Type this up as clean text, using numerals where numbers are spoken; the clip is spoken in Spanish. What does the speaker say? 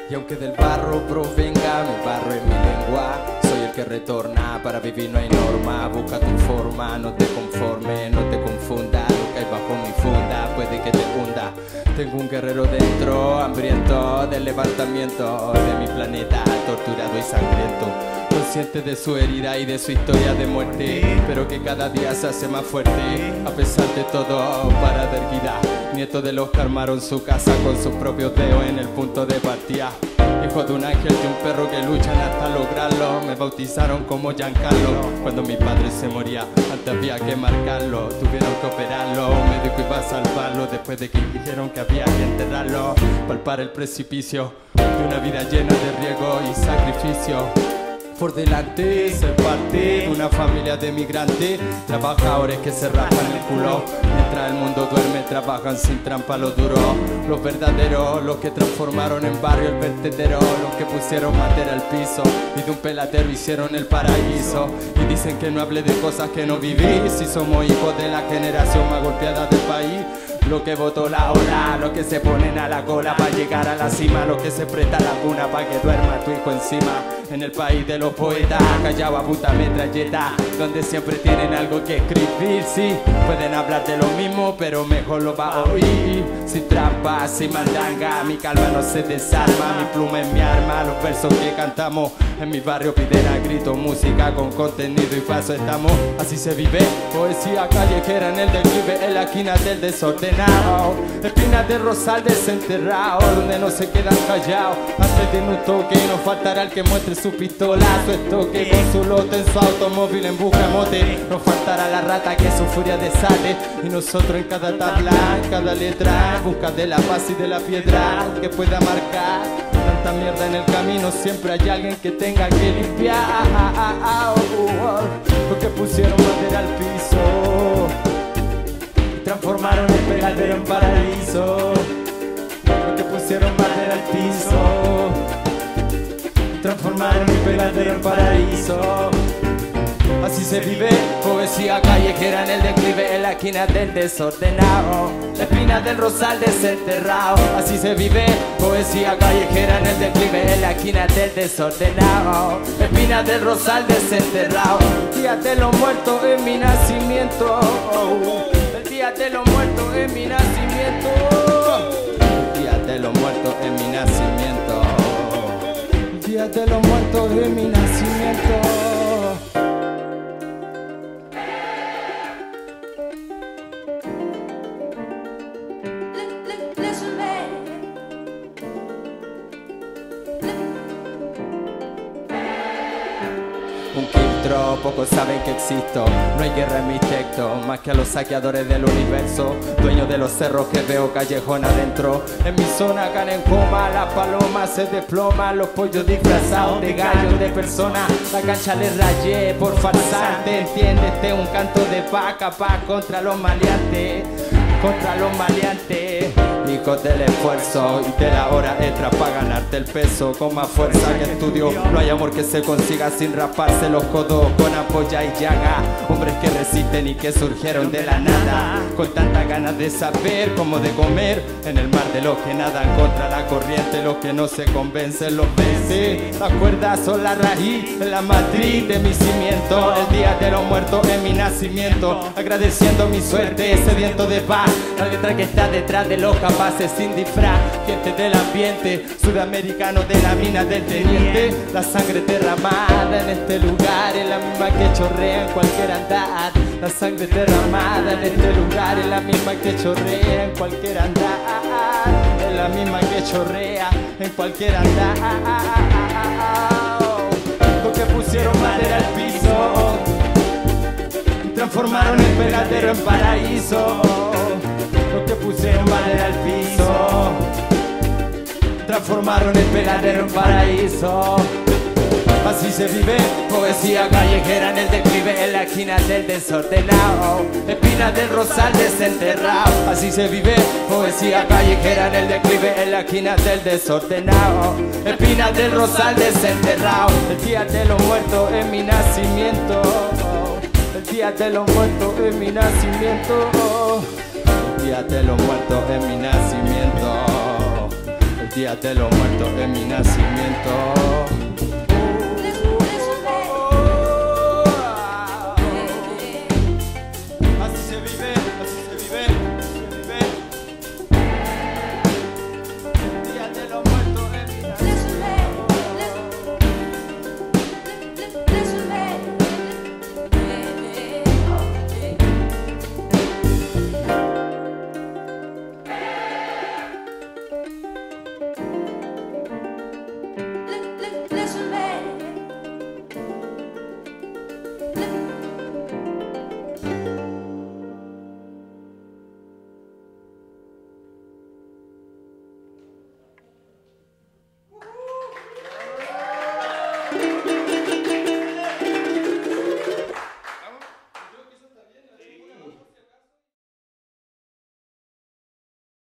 Y aunque del barro provenga, mi barro es mi lengua. Soy el que retorna, para vivir no hay norma. Busca tu forma, no te conformes, no te confunda. Lo que hay bajo mi funda puede que te hunda. Tengo un guerrero dentro, hambriento del levantamiento de mi planeta, torturado y sangriento, consciente de su herida y de su historia de muerte, pero que cada día se hace más fuerte, a pesar de todo, para dar guida. Nieto de los que armaron su casa con sus propios dedos en el punto de partida. Hijo de un ángel y un perro que luchan hasta lograrlo. Me bautizaron como Giancarlo. Cuando mi padre se moría, antes había que marcarlo. Tuvieron que operarlo, un médico iba a salvarlo. Después de que dijeron que había que enterrarlo, palpar el precipicio de una vida llena de riesgo y sacrificio. Por delante, ser parte de una familia de migrantes, trabajadores que se raspan el culo. Mientras el mundo duerme, trabajan sin trampa lo duro. Los verdaderos, los que transformaron en barrio el vertedero, los que pusieron madera al piso y de un peladero hicieron el paraíso. Y dicen que no hable de cosas que no viví, si somos hijos de la generación más golpeada del país. Lo que votó la ola, los que se ponen a la cola para llegar a la cima, los que se presta la cuna para que duerma tu hijo encima. En el país de los poetas, callado a puta metralleta, donde siempre tienen algo que escribir. Sí, pueden hablar de lo mismo, pero mejor lo va a oír. Sin trampa, sin mandanga, mi calma no se desarma. Mi pluma es mi arma, los versos que cantamos en mi barrio piden a grito música con contenido y paso estamos. Así se vive, poesía callejera en el declive, en la esquina del desordenado. Espinas de rosal desenterrado, donde no se quedan callados. Antes de un toque no faltará el que muestre su pistola, su estoque con su lote en su automóvil en busca de mote. No faltará la rata que su furia desate. Y nosotros en cada tabla, en cada letra, en busca de la paz y de la piedra que pueda marcar tanta mierda en el camino. Siempre hay alguien que tenga que limpiar. Porque pusieron madera al piso, transformaron el pegadero en paraíso. Porque pusieron madera al piso, transformaron el pegadero en paraíso. Así se vive, poesía callejera en el declive, en la esquina del desordenado, la espina del rosal desenterrado. Así se vive, poesía callejera en el declive, en la esquina del desordenado, la espina del rosal desenterrado. El día de los muertos es mi nacimiento, el día de los muertos es mi nacimiento, el día de los muertos es mi nacimiento, el día de los muertos es mi nacimiento. Un quiltro, pocos saben que existo. No hay guerra en mis textos, más que a los saqueadores del universo, dueños de los cerros que veo callejón adentro. En mi zona caen en coma, las palomas se desploman, los pollos disfrazados de gallos de personas. La cancha les rayé por farsante, entiende, este es un canto de vaca, paz contra los maleantes, contra los maleantes. Hijos del esfuerzo y de la hora extra para ganarte el peso con más fuerza que estudio. No hay amor que se consiga sin rasparse los codos con ampolla y llaga. Hombres que resisten y que surgieron de la nada, con tantas ganas de saber como de comer. En el mar de los que nadan contra la corriente, los que no se convencen los vence. Las cuerdas son la raíz, la matriz de mi cimiento. El día de los muertos es mi nacimiento, agradeciendo mi suerte, sediento de paz. La letra que está detrás de los capaces sin disfraz, gente del ambiente, sudamericano de la mina del teniente. La sangre derramada en este lugar es la misma que chorrea en cualquier andar. La sangre derramada en este lugar es la misma que chorrea en cualquier andar. Es la misma que chorrea en cualquier andar. Los que pusieron madera al piso, transformaron el pegadero en paraíso. Los que pusieron madera al piso, transformaron el pegadero en paraíso. Así se vive, poesía callejera en el declive, en la esquina del desordenado, espinas del rosal desenterrado. Así se vive, poesía callejera en el declive, en la esquina del desordenado, espinas del rosal desenterrado. El día de los muertos es mi nacimiento, el día de los muertos es mi nacimiento, el día de los muertos es mi nacimiento, el Día de los Muertos es mi nacimiento.